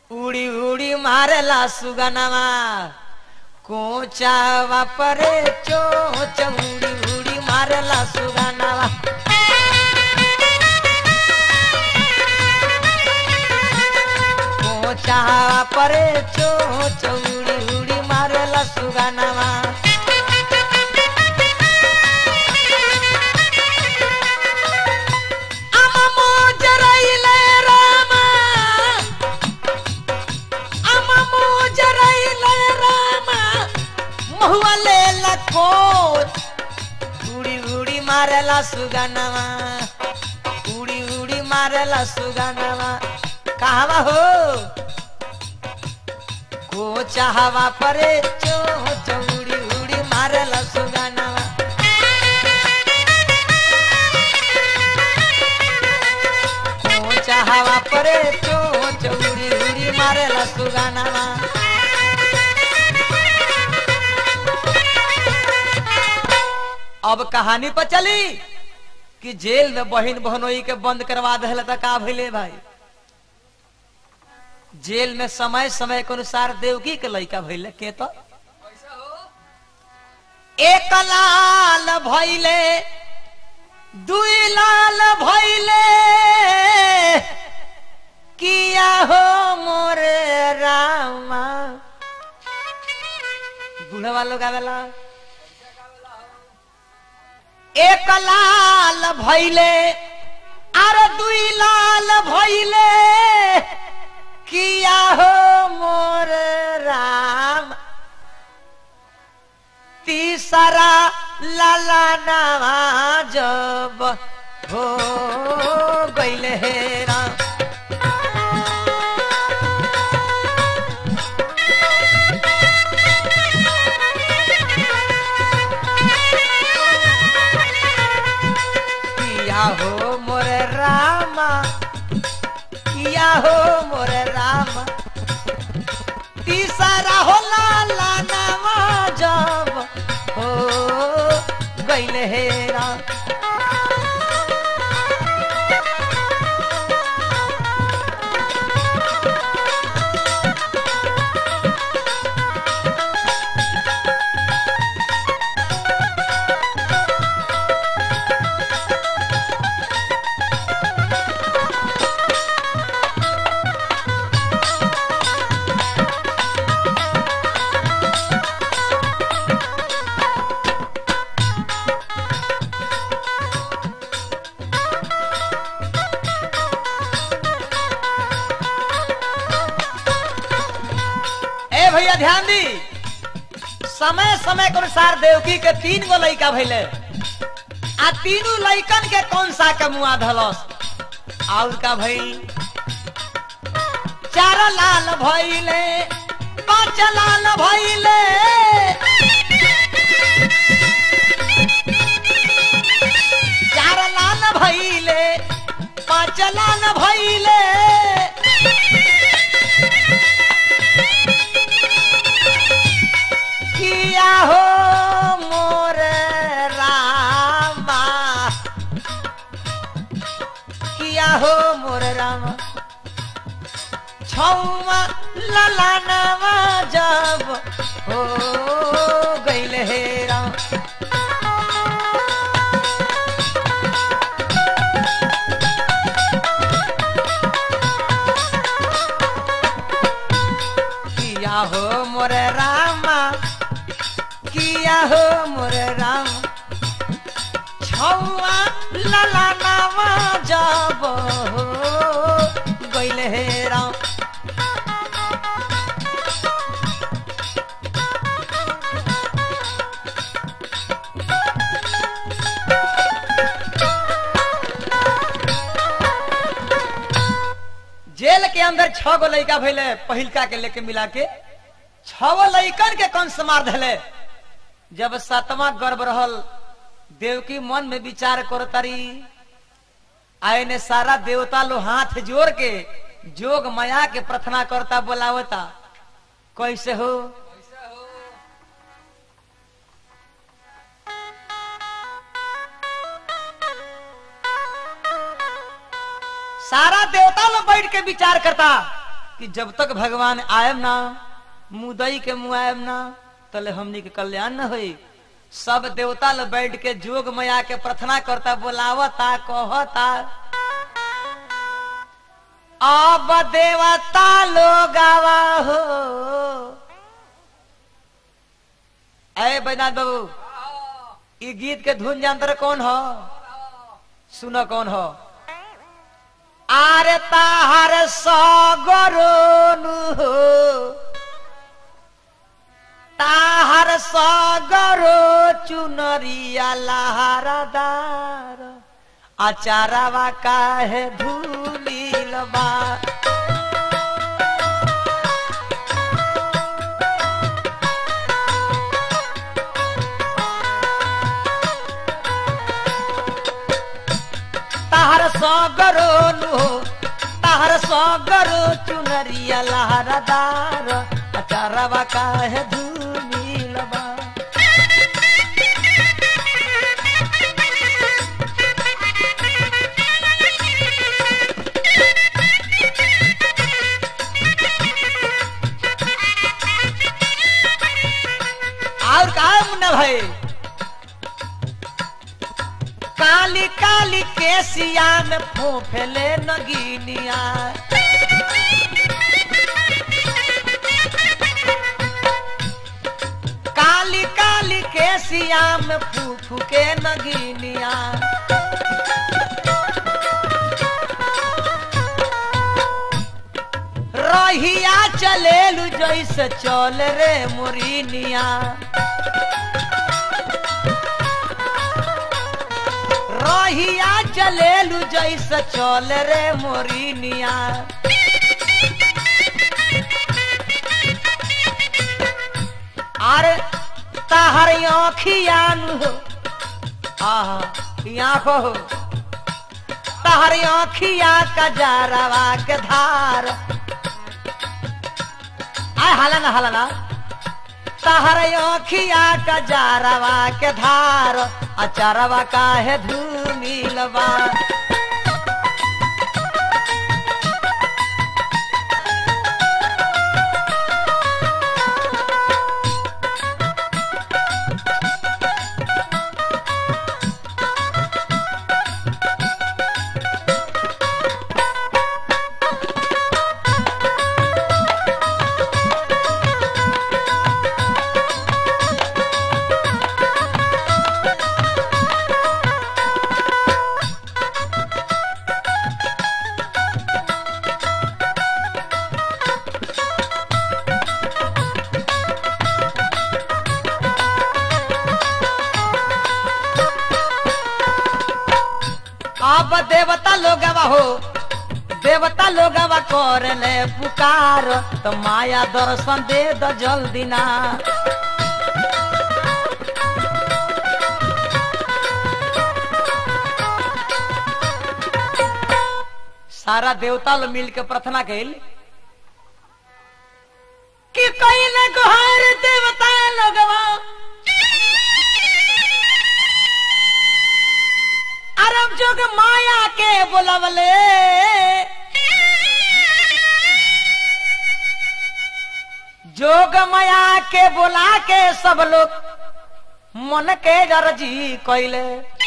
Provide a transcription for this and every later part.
उड़ी उड़ी मारेला सुगनावा कोचावा परे चोच उड़ी उड़ी मारेला सुगनावा कोचावा परे चोच उड़ी उड़ी मारेला सुगनावा उड़ी उड़ी मारेला सुगनावा उड़ी उड़ी मारेला सुगनावा कहवा हो कोचावा परे चोच उड़ी उड़ी मारेला सुगनावा कोचावा परे चोच उड़ी उड़ी मारेला सुगनावा अब कहानी पर चली कि जेल में बहन बहनोई के बंद करवा दिल तो का भइले भाई। जेल में समय समय के अनुसार देवकी के लड़का भइले के तो एक लाल भइले दुई लाल भइले किया हो मोरे रामा बूढ़ा लोग आवेला एक लाल भइले आर दुई लाल भइले किया हो मोर राम तीसरा लाला नावा जब हो गइले हे राम हो मोरे रामा किया हो मोरे रामा तीसरा हो लाला नामा जब हो गइले हे राम भैया ध्यान दी समय समय के अनुसार देवकी के 3 गो लड़का भइले आ तीनों लड़कन के कौन सा के मुआ धलस और का भइल 4 लाल भइले 5 लाल भइले 4 लाल भइले 5 लाल भइले किया हो मोर रामा किया हो मोर रामा छौवा लाला नावा जब हो गइले हे राम किया हो मोर रामा किया हो मोरे राम छौवा लाला नावा जब हो गइले हे राम जेल के अंदर 6 गो लड़का भइले पहिलका के लेके मिला के 6 गो लड़कन के कंस मार देले। जब 7वां गर्भ रहल देवकी मन में विचार करतारी आए ने सारा देवता लो हाथ जोड़ के जोग माया के प्रार्थना करता बोलावता कैसे हो सारा देवता लोग बैठ के विचार करता कि जब तक भगवान आयब ना मुदई के मुआयब ना तले हमनी के कल्याण न होई। सब देवता लोग बैठ के जोग मैया के प्रार्थना करता, बोलावता, कहता। अब देवता लोग आवा हो। अरे बैनाथ बाबू, ये गीत के धुन जानते कौन हो? सुनो कौन हो। आरे ताहार सगरोनु हो, ताहार सगरो चुनरिया लहरदार, अचारवा काहे धूलिल बा। ताहार सगरो नु, ताहार सगरो चुनरिया लहरदार, अचारवा काहे धूलिल बा। और कहा मुन्ना भाई, काली काली केसिया में फोफेले नगीनिया, काली काली केसिया में फूफू के नगीनिया। रहिया चलेलू जैसे चल रे मोरिनिया, रहिया चलेलू जैसे चल रे मोरिनिया। अरे ताहर आँखिया हो, आँखो हो, ताहर आँखिया कजरवा के धार। आय हाला ना, ताहर आँखिया कजरवा के धार, अचारवा काहे धूमिल बा। अब देवता लोगवा हो, देवता लोगवा करले पुकार, तो माया दर्शन दे द जल्दी ना। सारा देवता लोग मिल के प्रार्थना कैल कि कइले गुहार देवता लोगवा, अरब जोग माया के बुलावले, जोग माया के बुला के सब लोग मन के अर्जी कइले।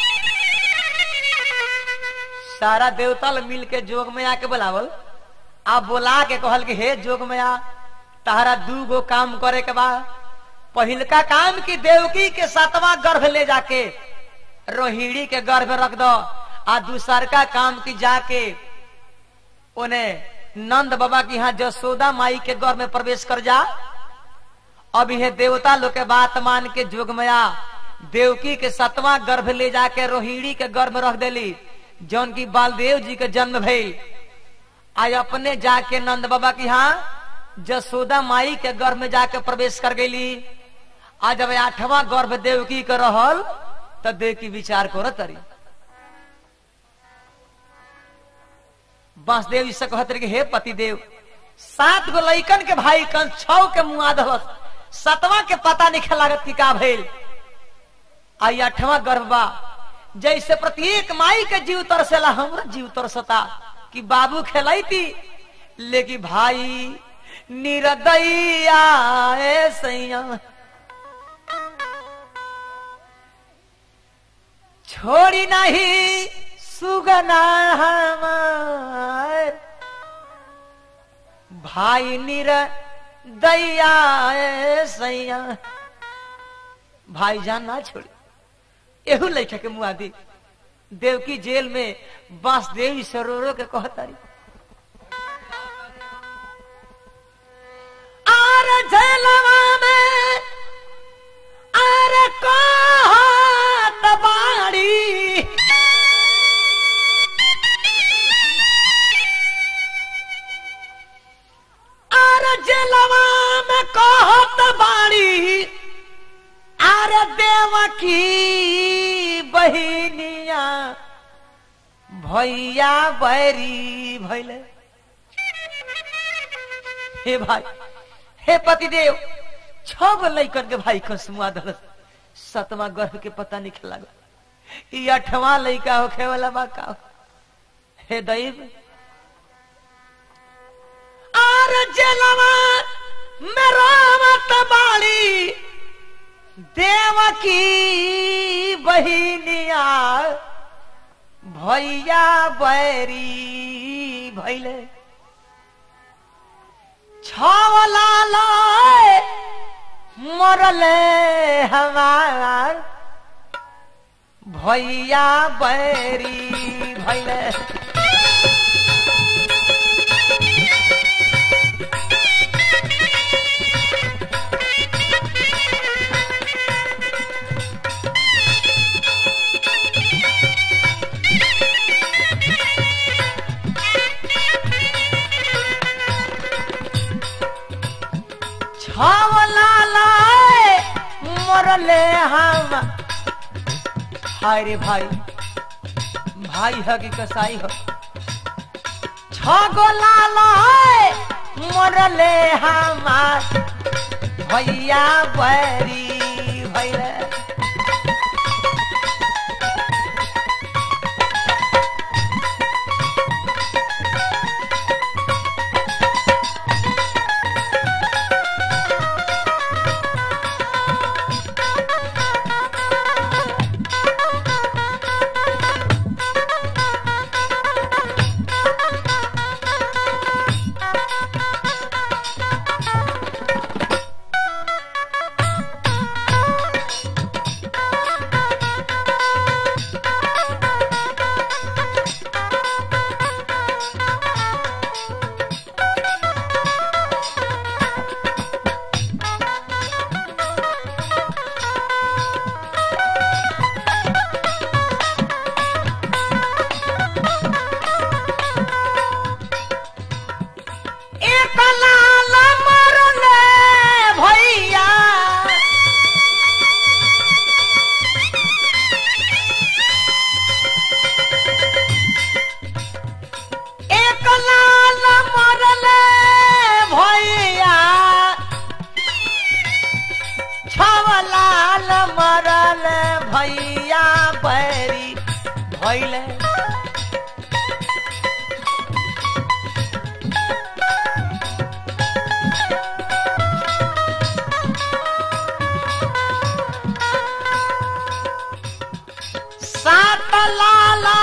सारा देवता मिल के जोग माया के बुलावल, आप बुला के कहल कि हे जोग माया, तारा 2 गो काम करे के बा। पहिलका काम की देवकी के 7वां गर्भ ले जाके रोहिणी के गर्भ रख दो, आ दूसर का काम की जाके उन्हें नंद बाबा की यहाँ जसोदा माई के गर्भ में प्रवेश कर जा। अब यह देवता लोग के बात मान के जोगमया देवकी के 7वां गर्भ ले जाके रोहिणी के गर्भ में रख देली, जौन की बालदेव जी के जन्म भइल। आज अपने जाके नंद बाबा की यहाँ जसोदा माई के गर्भ में जाके प्रवेश कर गई। आज जब 8वां गर्भ देवकी के रहल तब देवकी विचार करत रही। बांसदेव जी से कहते रहे, हे पतिदेव, 7 गो लइकन के भाई कन 6 के मुआ दहस, 7वां के पता नहीं लागत की का भइल। आई 8वां गर्भ बा, जैसे प्रत्येक माई के जीव तरसेला हमरा जीव तरसता कि बाबू खेलैती, लेकिन भाई निरदैया ए सैया छोड़ी नहीं सुगना हमार भाई निरदैया ए सैया भाई जान ना छोड़ी एहू लड़का के मुआदी देवकी जेल में बांसदेवी सरोरो के कहतारी आर जेलवा में आर कहत बाड़ी आर जेलवा में कहत बाड़ी आर देवकी बहिनिया भैया बैरी भैले हे भाई हे पतिदेव 6 गो लइकन के भाई कसमुआ दल 7वां गर्भ के पता नहीं खेला 8वां लइका होखे वाला बा का हे दैव आर जेलवा में रोवत बाली देवकी बहिनिया भैया बैरी भैले 6 लाल मरले हमार भैया बैरी भैले मरले हम हाय रे भाई भाई है कि कसाई हो 6 गो लाल मरले हमार भैया बैरी भैले भैया बैरी भैले सात लाला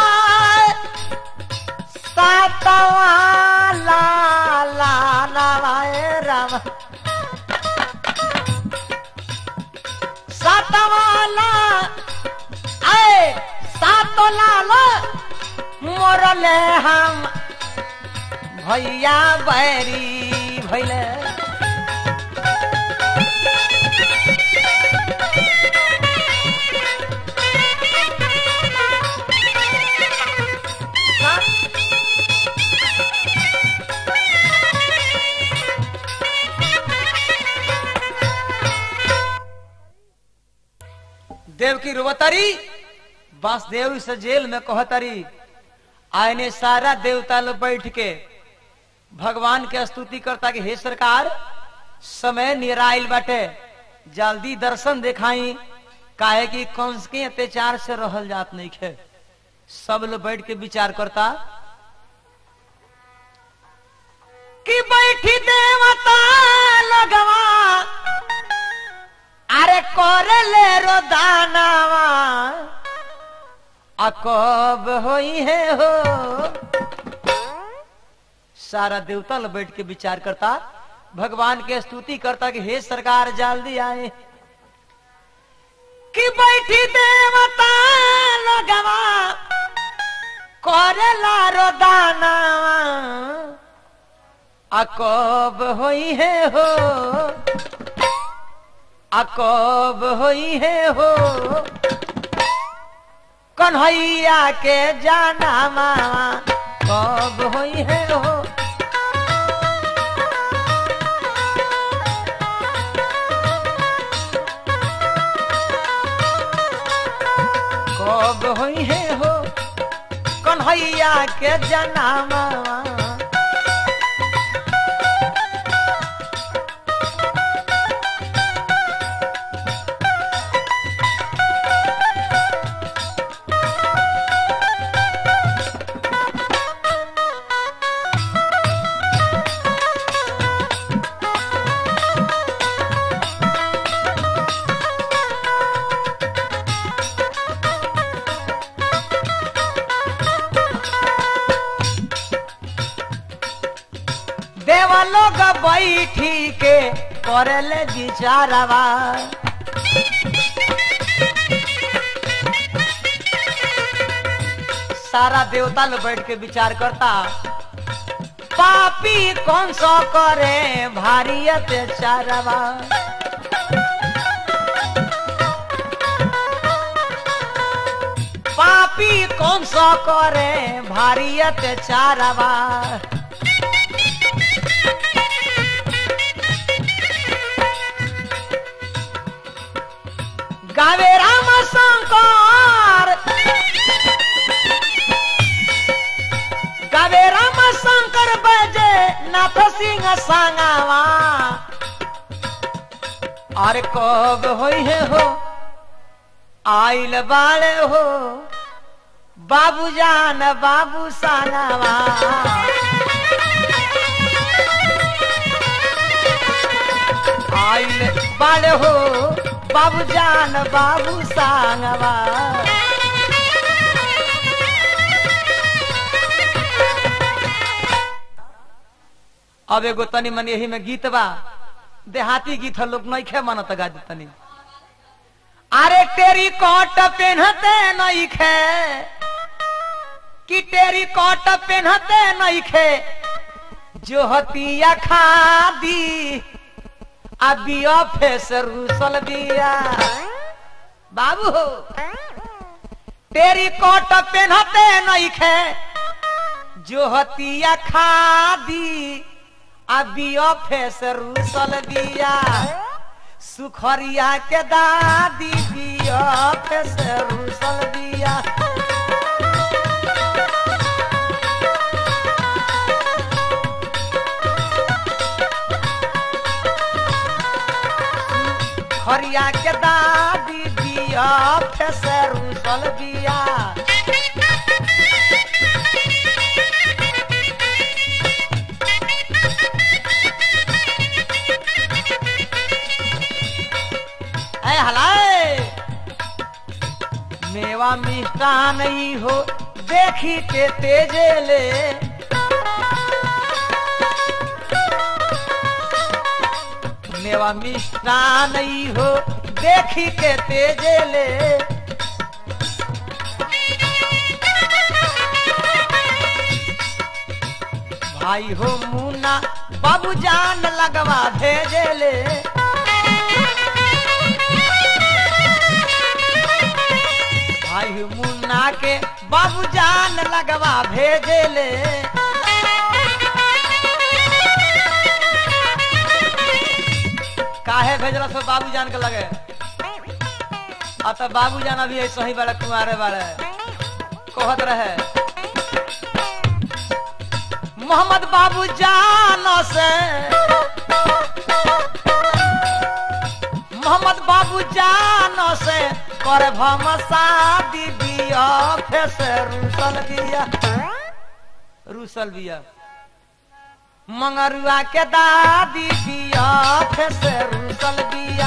सातवा लाला नारायण राम सातवाला आए सातो लाल मरले हम भैया बैरी भैले देव की रुवतारी वासुदेव से जेल में कहतारी आयने सारा देवता लोग बैठ के भगवान के स्तुति करता कि हे सरकार समय निराइल बाटे जल्दी दर्शन दिखाई काहे कि कंस के अत्याचार से रहल जात नहीं खे। सब लोग बैठ के विचार करता कि बैठी देवता लगवा अरे करे ले रो दानावा अकब होई है हो। सारा देवता लोग बैठ के विचार करता, भगवान के स्तुति करता कि हे सरकार जल्दी आए। कि बैठी देवता लगवा करेला रो दानावा अकब होई है हो, अकब होई है हो। कन्हैया के जाना मामा कब होई है हो। कब होई है हो कन्हैया के जाना मामा। देवा लोग बैठी के करले विचारवा। सारा देवता लोग बैठ के विचार करता, पापी कौन सा करे भारी अत्याचारवा। पापी कौन सा करे भारी अत्याचारवा। गावे राम शंकर, गावे राम शंकर बजे नाथ सिंह सांगावा। अरे कब होई है हो आइल बाले हो बाबू जान बाबू सांगावा। आइल बाले हो बाबू जान बाबू सांगवा। अब एगो तनी मन यही में गीत बा, देहाती गीत है, लोग नहीं खे मानत गा तनी। अरे तेरी कोट पहनते नहीं खे कि तेरी कोट पहनते नहीं खे जो हतिया खादी अभी ऑफिस रूसल दिया। बाबू हो तेरी कोट पहनते नहीं खे जो हतिया खादी अभी ऑफिस रूसल दिया। सुखरिया के दादी भी ऑफिस रूसल दिया। खरिया के दादी दिया फेसर उसल दिया। ऐ हलाए मेवा मिष्ठान नहीं हो देखी के तेजेले। मेवा मिष्ठान नहीं हो देखी के तेजेले। भाई हो मुन्ना बाबू जान लगवा भेजेले। भाई हो मुन्ना के बाबू जान लगवा भेजेले। काहे भेजला सो बाबू जान के लगे। तो बाबू जान अभी ऐसा ही बड़ा कुमारे वाले कहत रहे मोहम्मद बाबू जान से, मोहम्मद बाबू जान से कर भम शादी दिया फेस रूसल दिया। रूसल दिया मंगरुआ के दादी बिया से रुसल बिया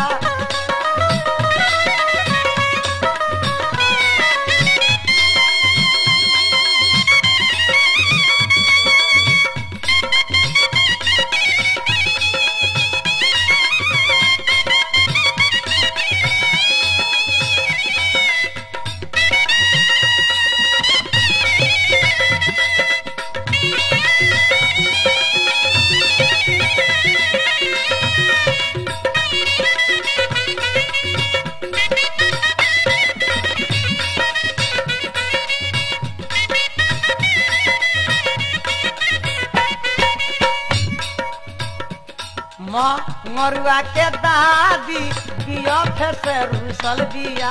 मरुआ के दादी बिया से रुसल बिया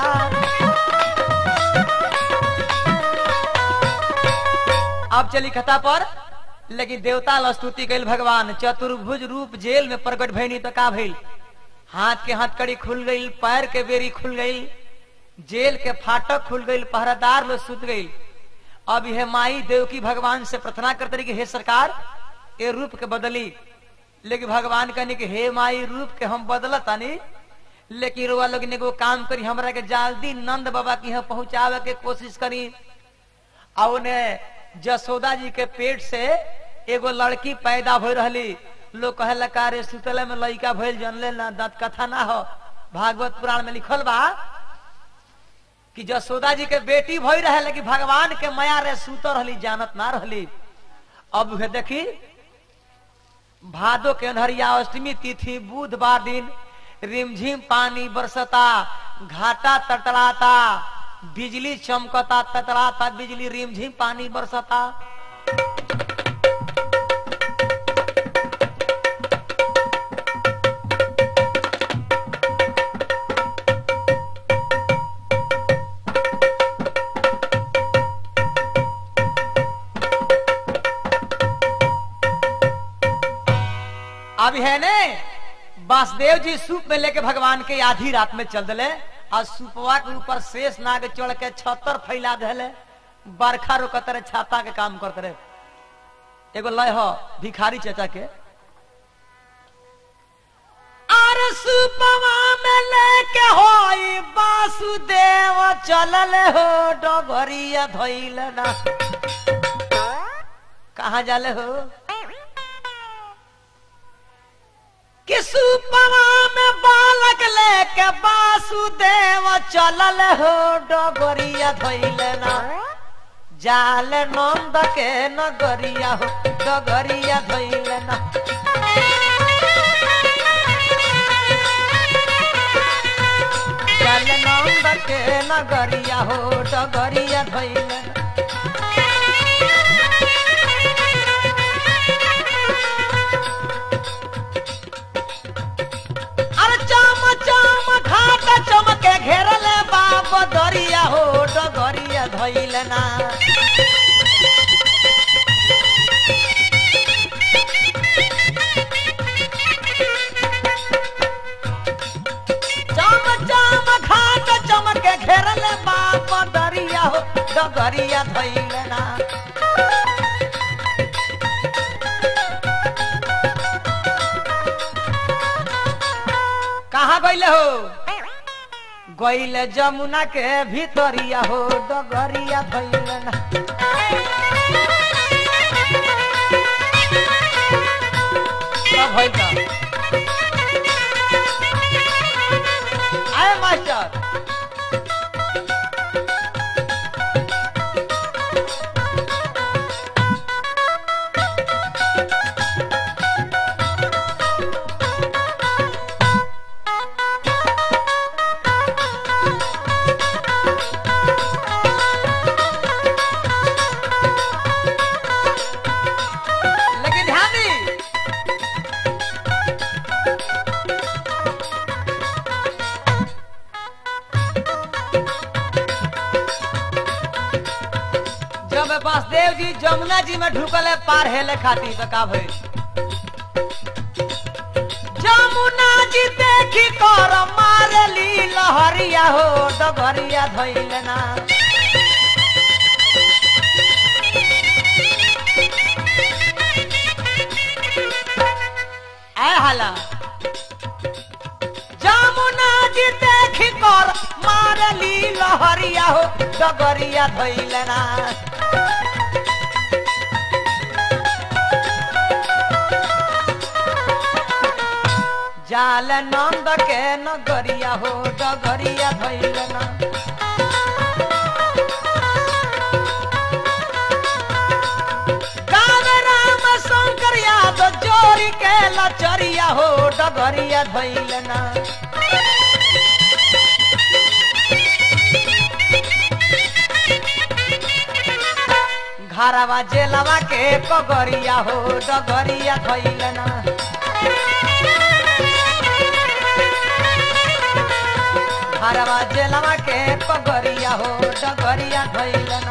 अब चली कथा पर। लेकिन देवता ला स्तुति कैल भगवान चतुर्भुज रूप जेल में प्रकट भइनी तो का भइल, हाथ के हथकड़ी खुल गई, पैर के बेरी खुल गई, जेल के फाटक खुल गई, पहरादार लोग सुत गई। अब यह माई देवकी भगवान से प्रार्थना करते रही कि हे सरकार ये रूप के बदली। लेकिन भगवान कहने कि हे माई रूप के हम बदलतानी, लेकिन रुआ लोग ने काम करी हमरा के जल्दी नंद बाबा की यहाँ पहुंचावे के कोशिश करी। और उन्हें जसोदा जी के पेट से एगो लड़की पैदा हो रही। लोग कहे लगा रे सुतले में लड़का भइल जनले ना, दंत कथा ना हो, भागवत पुराण में लिखल बा कि जसोदा जी के बेटी भई रहे, लेकिन भगवान के माया रे सुत रही, जानत ना रही। अब देखी भादो के अन्हरिया अष्टमी तिथि बुधवार दिन रिमझिम पानी बरसता, घाटा तटराता, बिजली चमकता, तटराता बिजली, रिमझिम पानी बरसता। अब है ने वासुदेव जी सूप में लेके भगवान के आधी रात में चल दिले और सूपवा के ऊपर शेष नाग चढ़ के छतर फैला दिले, बरखा रोकते रहे, छाता के काम करते रहे। एगो लय हो भिखारी चाचा के, अरे सूपवा में लेके होई वासुदेव चलले हो, डगरिया धइल ना। कहाँ जाले हो कि सूपवा में बालक लेके वासुदेव चलल हो, डगरिया धइल ना। जाल नंद के नगरिया हो, डगरिया धइल ना। जाल नंद के नगरिया हो, डगरिया धइल ना। चमके घेरले बाप दरिया हो, डगरिया धइल ना। चम चम घाट चमके घेरले बाप दरिया हो, डगरिया धइल ना। कहाँ गइले हो? गइले जमुना के भीतरिया हो, डगरिया धइल ना। सब भइल का आए मास्टर। वासुदेव जी जमुना जी में ढुकल है पार हेले खाती तो का भइल? जमुना जी देखी कर मारली लहरिया हो, डगरिया धइल ना। आय हाला जमुना जी देख कर मारली लहरिया हो डगरिया धैलना जाल नंद के नगरिया हो डगरिया धैलना गाँव राम शंकर यादव जोरी के लचरिया हो डगरिया धैलना घरवा जेलवा के कगरिया हो डगरिया धैलना घरवा जेलवा के कगरिया हो डगरिया धैलना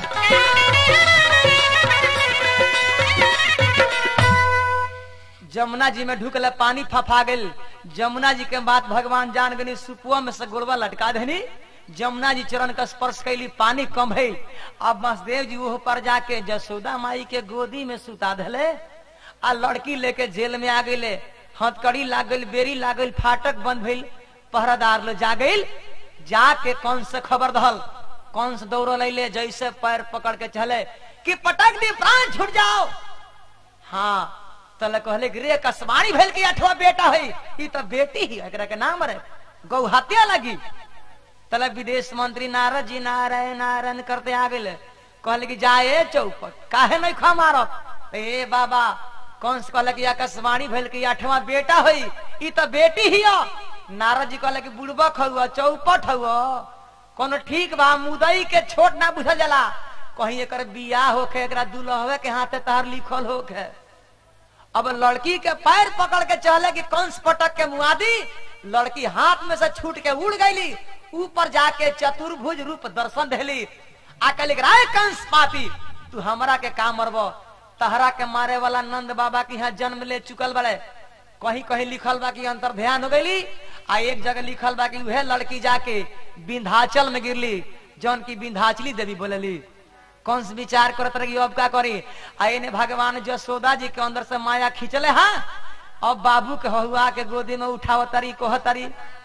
जमुना जी में ढुकल पानी फफा गेल जमुना जी के बात भगवान जान गनी सुपुआ में से गोड़वा लटका देनी जमुना जी चरण का स्पर्श कैली पानी कम है अब वसुदेव जी वो पर जाके जसोदा माई के गोदी में सुता धले आ लड़की लेके जेल में आ गई हथकड़ी लाग गई बेरी लाग गई फाटक बंद भइल पहरादार लो जा गई जाके कौन से खबर दहल कौन से दौड़ ले जैसे पैर पकड़ के चले कि पटक दी प्राण छूट जाओ हाँ तले कहले रे कसमारी भेल के 8वां बेटा है ये तो बेटी ही एकरा के नाम रे गौ हत्या लगी तले विदेश मंत्री नारद जी नारायण नारायण करते आ गए कहले कि जाए चौपट काहे नहीं खा मारत ए बाबा कौन से कहले कि आकाशवाणी भेल कि 8वां बेटा है ये तो बेटी ही नारद जी कहले कि बुड़बक हुआ चौपट हुआ कोनो ठीक बा मुदई के छोट ना बुझल जाला कहीं एक बियाह होके एकरा दुल्हवे के हाथे तहर लिखल होके अब लड़की के पैर पकड़ के चले कि कंस पटक के मुआदी लड़की हाथ में से छूट के उड़ गईली ऊपर जाके चतुर्भुज रूप दर्शन देली आके लिख रहा है कंस पापी तू हमरा के का मरबो तहरा के मारे वाला नंद बाबा के यहाँ जन्म ले चुकल बड़े कहीं कहीं लिखल बा की अंतर ध्यान हो गई आ एक जगह लिखल बा की वह लड़की जाके विंध्याचल में गिरली जौन की विंध्याचली देवी बोलेली कौन से विचार करत रही अब क्या करी आने भगवान जसोदा जी के अंदर से माया खींचले हाँ अब बाबू के हुआ के गोदी में उठाव तरी कोह तरी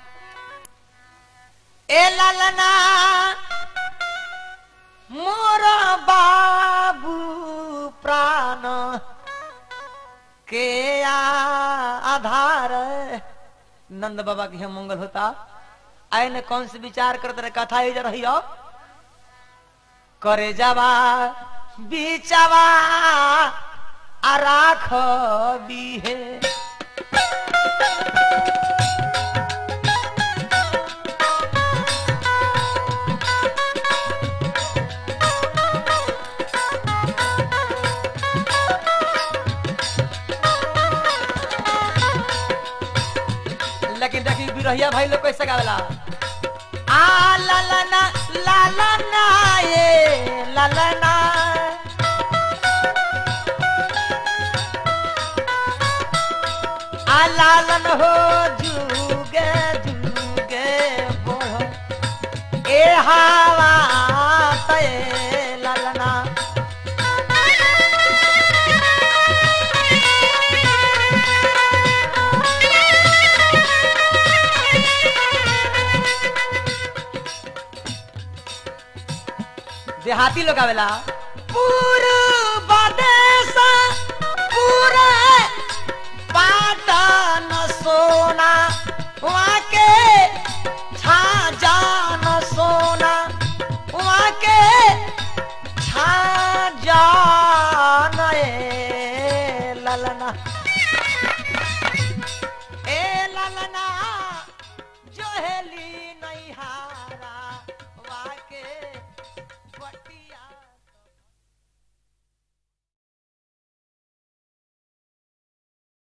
ए ललना मोर बाबू प्राण के आधार नंद बाबा की मंगल होता आने कौन से विचार करते रहे कथा ही रही अब करे जावा बिचावा आराख बीहे लेकिन देखी बिरहिया भाई लोग कैसे गावेला आ ललना ललना ये ललना आ लालन हो जुगे जुगे बोलो ए हवा ते ललना देहाती लोग आवेला पूरा